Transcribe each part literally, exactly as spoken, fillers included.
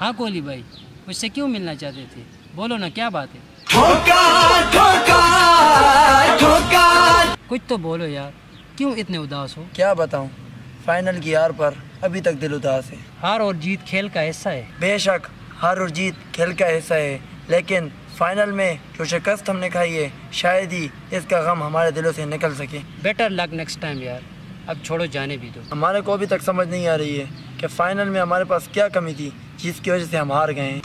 ہاں کولی بھائی، مجھ سے کیوں ملنا چاہتے تھے؟ بولو نا، کیا بات ہے؟ کچھ تو بولو یار، کیوں اتنے اداس ہو؟ کیا بتاؤں، فائنل کی ہار پر ابھی تک دل اداس ہے۔ ہار اور جیت کھیل کا حصہ ہے۔ بے شک ہار اور جیت کھیل کا حصہ ہے، لیکن فائنل میں جو شکست ہم نے کھائی ہے شاید ہی اس کا غم ہمارے دلوں سے نکل سکے۔ بیٹر لک نیکسٹ ٹائم یار، اب چھوڑو، جانے بھی دو۔ ہمارے کو ابھی تک سمجھ نہیں آ رہی ہے کہ فائنل میں ہمارے پاس کیا کمی تھی جس کی وجہ سے ہم ہار گئے ہیں۔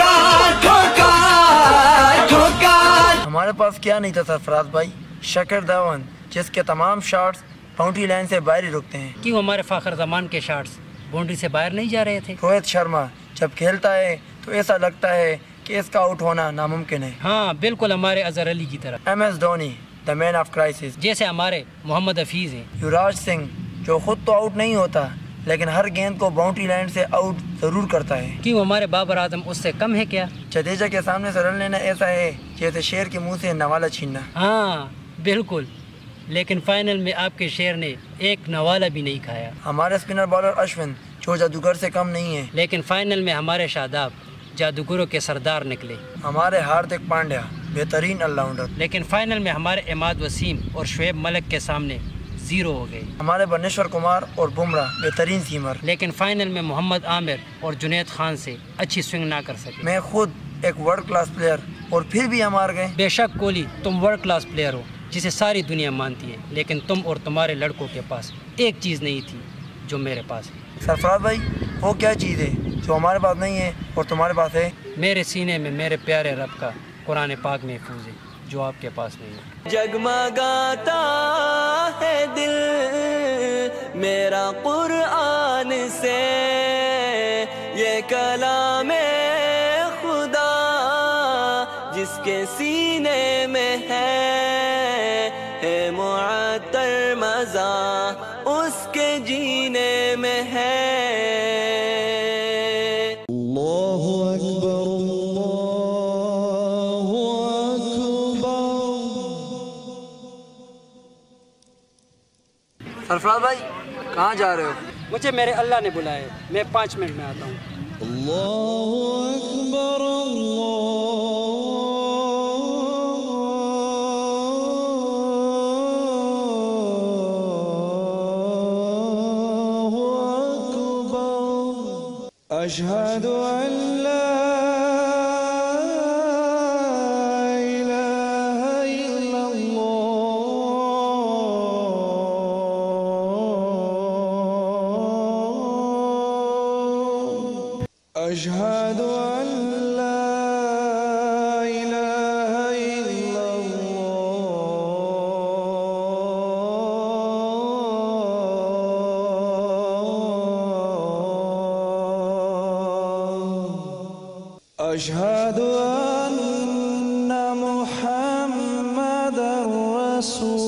ہمارے پاس کیا نہیں تھا سرفراز بھائی؟ شکر دھون جس کے تمام شاٹس باؤنڈری لائن سے باہر ہی رکتے ہیں۔ کیوں ہمارے فخر زمان کے شاٹس باؤنڈری سے باہر نہیں جا رہے تھے؟ روہت شرما جب کھیلتا ہے تو ایسا لگتا ہے کہ اس کا آؤٹ ہونا ناممکن ہے۔ ہاں بالکل، ہمارے اظہر علی کی طرح۔ M S Dhoni the man of crisis, جیسے ہمارے محمد حفیظ ہیں۔ یوراج سنگھ جو خود تو آؤٹ نہیں ہوتا لیکن ہر گیند کو باؤنڈری لائن سے آؤٹ ضرور کرتا ہے۔ کیوں ہمارے بابر اعظم اس سے کم ہے کیا؟ جڈیجا کے سامنے سے رن لینا ایسا ہے جیسے شیر کے منہ سے نوالا چھیننا۔ ہاں بالکل، لیکن فائنل میں آپ کے شیر نے ایک نوالا بھی نہیں کھایا۔ ہمارے اسپنر بالر اشون جو جادوگر سے کم نہیں ہے، لیکن فائنل میں ہمارے شاداب جادوگروں کے سردار نکلے۔ ہمارے ہاردک پانڈیا بہترین آل راؤنڈر، لیکن فائنل میں ہمارے عماد وسیم اور شعیب ملک کے سامنے زیرو ہو گئے۔ ہمارے بھنیشور کمار اور بمراہ بہترین سیمر، لیکن فائنل میں محمد عامر اور جنید خان سے اچھی سوئنگ نہ کر سکے۔ میں خود ایک ورلڈ کلاس پلیئر اور پھر بھی ہم ہار گئے۔ بے شک کوہلی، تم ورلڈ کلاس پلیئر ہو جسے ساری دنیا مانتی ہے، لیکن تم اور تمہارے لڑکوں کے پاس ایک چیز نہیں تھی جو میرے پاس ہے۔ سرفراز بھائی، وہ کیا چیز ہے جو ہمارے پاس نہیں ہے اور تمہارے پاس ہے؟ میرے سینے میں میرے پیارے رب کا قرآن پاک محفوظ ہے، جو آپ کے پاس نہیں ہے۔ جگمگاتا ہے دل میرا قرآن سے، یہ کلام خدا جس کے سینے میں ہے ہے معطر مزہ اس کے جینے میں ہے۔ اللہ اکبر، اللہ اکبر۔ سرفراز بھائی کہاں جا رہے ہو؟ مجھے میرے اللہ نے بلایا ہے، میں پانچ منٹ میں آتا ہوں۔ اللہ اکبر، اشہد ان لا الہ الا اللہ، اشہد ان لا الہ الا اشہد ان محمد رسول